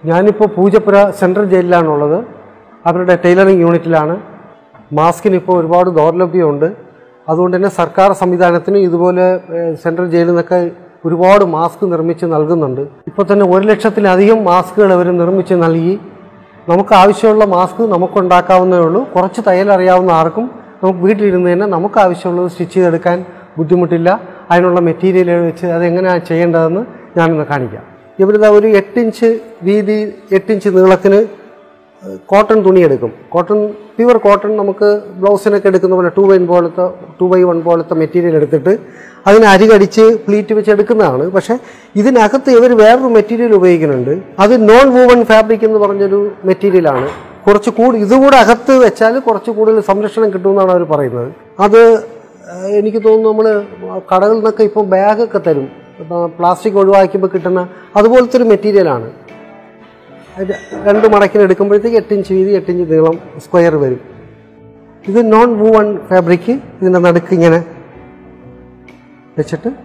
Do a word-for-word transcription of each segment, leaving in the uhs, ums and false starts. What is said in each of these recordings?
ഞാനിപ്പോൾ പൂജപ്പുര സെൻട്രൽ ജയിലിലാണുള്ളത്. അവരുടെ ടൈലറിംഗ് യൂണിറ്റിലാണ്. മാസ്കിന് ഇപ്പോൾ ഒരുപാട് ദൗർലഭ്യമുണ്ട്. അതുകൊണ്ട് തന്നെ സർക്കാർ സംവിധാനത്തിന് ഇതുപോലെ സെൻട്രൽ ജയിലിൽ നിന്നൊക്കെ ഒരുപാട് മാസ്ക് നിർമ്മിച്ച് നൽകുന്നുണ്ട്. ഇപ്പോൾ തന്നെ ഒരു ലക്ഷത്തിലധികം മാസ്കുകൾ അവർ നിർമ്മിച്ച് നൽകി. നമുക്ക് ആവശ്യമുള്ള മാസ്ക് നമുക്കുണ്ടാക്കാവുന്നതേ ഉള്ളൂ. കുറച്ച് തയ്യൽ അറിയാവുന്ന ആർക്കും നമുക്ക് വീട്ടിലിരുന്ന് തന്നെ നമുക്ക് ആവശ്യമുള്ളത് സ്റ്റിച്ച് ചെയ്തെടുക്കാൻ ബുദ്ധിമുട്ടില്ല. അതിനുള്ള മെറ്റീരിയൽ വെച്ച് അതെങ്ങനെയാണ് ചെയ്യേണ്ടതെന്ന് ഞാനൊന്ന് കാണിക്കാം. ഇവരിതാ ഒരു എട്ടിഞ്ച് വീതി എട്ടിഞ്ച് നീളത്തിന് കോട്ടൺ തുണി എടുക്കും. കോട്ടൺ പ്യുവർ കോട്ടൺ നമുക്ക് ബ്ലൗസിനൊക്കെ എടുക്കുന്ന പോലെ ടു ബൈ പോലത്തെ ടു ബൈ വൺ പോലത്തെ മെറ്റീരിയൽ എടുത്തിട്ട് അതിന് അരികടിച്ച് പ്ലീറ്റ് വെച്ച് എടുക്കുന്നതാണ്. പക്ഷേ ഇതിനകത്ത് ഇവർ വേറൊരു മെറ്റീരിയൽ ഉപയോഗിക്കുന്നുണ്ട്. അത് നോൺ വൂവൺ ഫാബ്രിക് എന്ന് പറഞ്ഞൊരു മെറ്റീരിയലാണ്. കുറച്ച് കൂടി ഇതുകൂടെ അകത്ത് വെച്ചാൽ കുറച്ച് കൂടുതൽ സംരക്ഷണം കിട്ടുമെന്നാണ് അവർ പറയുന്നത്. അത് എനിക്ക് തോന്നുന്നു നമ്മൾ കടകളിൽ നിന്നൊക്കെ ഇപ്പോൾ ബാഗൊക്കെ തരും, പ്ലാസ്റ്റിക് ഒഴിവാക്കുമ്പോൾ കിട്ടുന്ന അതുപോലത്തെ ഒരു മെറ്റീരിയലാണ്. രണ്ട് മടക്കിന് എടുക്കുമ്പോഴത്തേക്ക് എട്ടിഞ്ച് വീതി എട്ടിഞ്ച് നീളം സ്ക്വയർ വരും. ഇത് നോൺ വൂവൺ ഫാബ്രിക്. ഇതിൻ്റെ നടുക്ക് ഇങ്ങനെ വെച്ചിട്ട്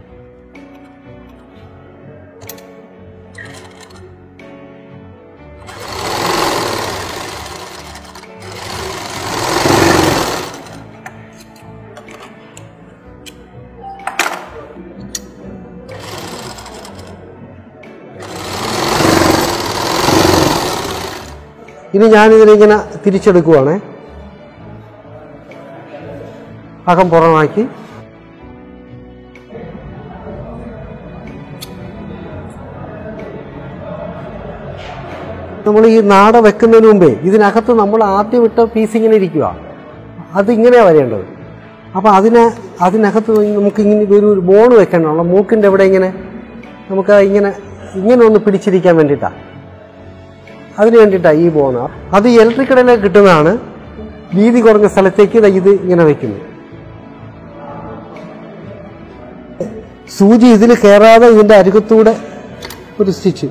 ഇനി ഞാനിതിനിങ്ങനെ തിരിച്ചെടുക്കുവാണേ. അകം പുറമാക്കി നമ്മൾ ഈ നാട വെക്കുന്നതിന് മുമ്പേ ഇതിനകത്ത് നമ്മൾ ആദ്യം ഇട്ട പീസ് ഇങ്ങനെ ഇരിക്കുക, അതിങ്ങനെയാണ് വരേണ്ടത്. അപ്പം അതിനെ അതിനകത്ത് നമുക്കിങ്ങനെ ഒരു ബോൺ വെക്കാനുള്ള മൂക്കിൻ്റെ അവിടെ ഇങ്ങനെ നമുക്ക് ഇങ്ങനെ ഇങ്ങനെ ഒന്ന് പിടിച്ചിരിക്കാൻ വേണ്ടിയിട്ടാണ്. അതിന് വേണ്ടിയിട്ടാണ് ഈ ബോൺ. അത് ഇലക്ട്രിക് കടയിലേക്ക് കിട്ടുന്നതാണ്. വീതി കുറഞ്ഞ സ്ഥലത്തേക്ക് ഇത് ഇങ്ങനെ വയ്ക്കുന്നു. സൂചി ഇതിൽ കയറാതെ ഇതിൻ്റെ അരികത്തൂടെ ഒരു സ്റ്റിച്ച്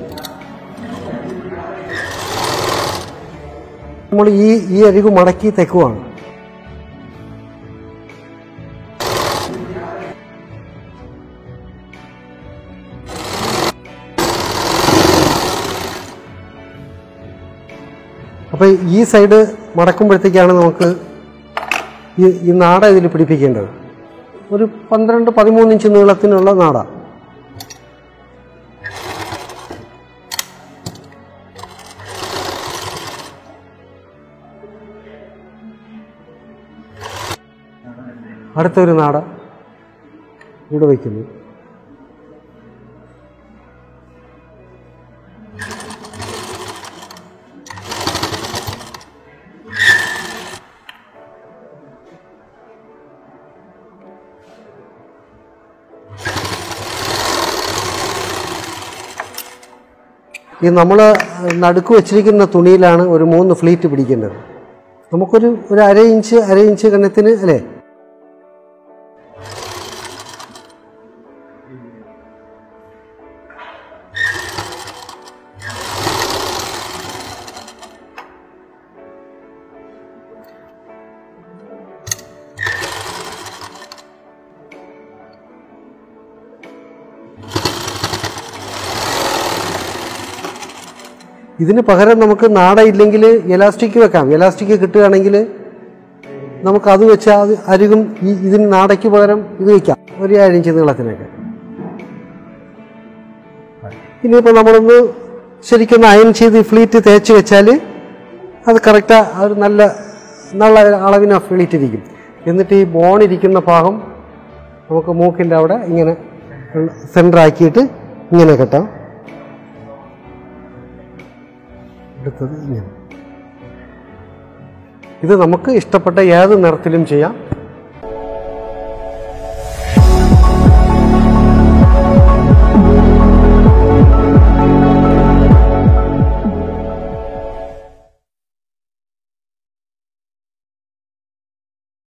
നമ്മൾ ഈ ഈ അരികു മടക്കി തെക്കുവാണ്. അപ്പോൾ ഈ സൈഡ് മടക്കുമ്പോഴത്തേക്കാണ് നമുക്ക് ഈ ഈ നാട ഇതിൽ പിടിപ്പിക്കേണ്ടത്. ഒരു പന്ത്രണ്ട് പതിമൂന്ന് ഇഞ്ച് നീളത്തിനുള്ള നാട. അടുത്തൊരു നാട ഇവിടെ വയ്ക്കുന്നു. ഈ നമ്മൾ നടുക്ക് വെച്ചിരിക്കുന്ന തുണിയിലാണ് ഒരു മൂന്ന് ഫ്ലീറ്റ് പിടിക്കേണ്ടത്. നമുക്കൊരു ഒരു അര ഇഞ്ച് അര ഇഞ്ച് കണത്തിന് അല്ലേ. ഇതിന് പകരം നമുക്ക് നാട ഇല്ലെങ്കിൽ എലാസ്റ്റിക് വെക്കാം. എലാസ്റ്റിക് കിട്ടുകയാണെങ്കിൽ നമുക്കത് വെച്ചാൽ അത് അരികും ഈ ഇതിന് നാടയ്ക്ക് പകരം ഇത് വയ്ക്കാം, ഒരു ഏഴ് ഇഞ്ച് നീളത്തിനൊക്കെ. ഇനിയിപ്പോൾ നമ്മളൊന്ന് ശരിക്കൊന്ന് അയൺ ചെയ്ത് ഫ്ലീറ്റ് തേച്ച് വെച്ചാൽ അത് കറക്റ്റാ ഒരു നല്ല നല്ല അളവിന് ഫ്ലീറ്റ് ഇരിക്കും. എന്നിട്ട് ഈ ബോണിരിക്കുന്ന ഭാഗം നമുക്ക് മൂക്കിൻ്റെ അവിടെ ഇങ്ങനെ സെൻറ്ററാക്കിയിട്ട് ഇങ്ങനെ കെട്ടാം. എടുത്തത് ഇങ്ങനെ. ഇത് നമുക്ക് ഇഷ്ടപ്പെട്ട ഏത് നിറത്തിലും ചെയ്യാം.